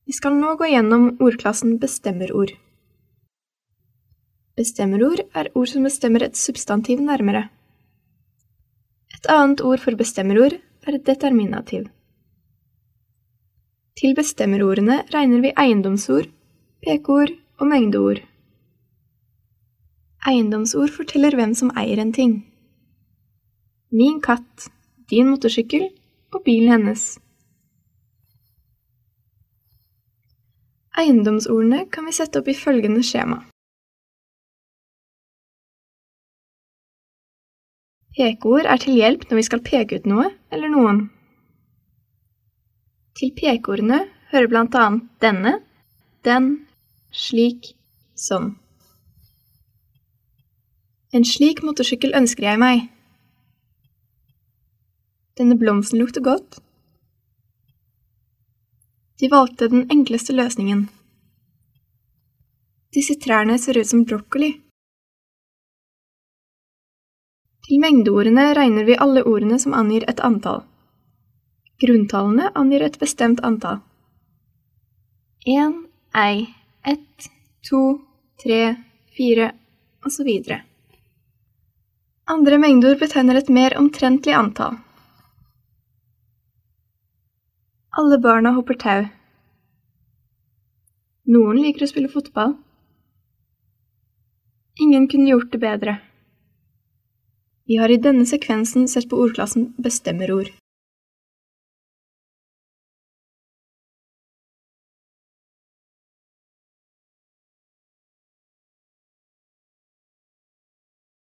Vi skal nå gå gjennom ordklassen bestemmerord. Bestemmerord er ord som bestemmer et substantiv nærmere. Et annet ord for bestemmerord er determinativ. Til bestemmerordene regner vi eiendomsord, pekeord og mengdeord. Eiendomsord forteller hvem som eier en ting. Min katt, din motorsykkel og bilen hennes. Eiendomsordene kan vi sette opp i følgende skjema. Pekeord er til hjelp når vi skal peke ut noe eller noen. Til pekeordene hører blant annet denne, den, slik, sånn. En slik motorsykkel ønsker jeg meg. Denne blomsten lukter godt. De valgte den enkleste løsningen. Disse trærne ser ut som brokkoli. Til mengdeordene regner vi alle ordene som angir et antall. Grunntallene angir et bestemt antall. 1, ei, 1, 2, 3, 4, og så videre. Andre mengdeord betegner et mer omtrentlig antall. Alle barna hopper tau. Noen liker å spille fotball. Ingen kunne gjort det bedre. Vi har i denne sekvensen sett på ordklassen bestemmerord.